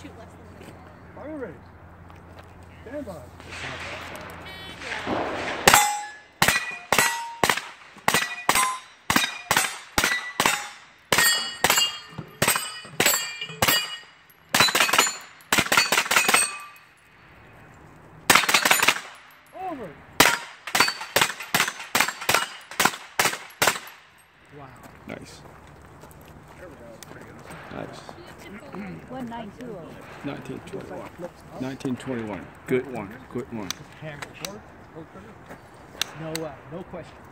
shoot less than this. Fire ready. Stand by. Over. Wow. Nice. There we go. Pretty good. Nice. 1920. 1921. 1921. Good one. Good one. Hammer. Hold trigger. No question.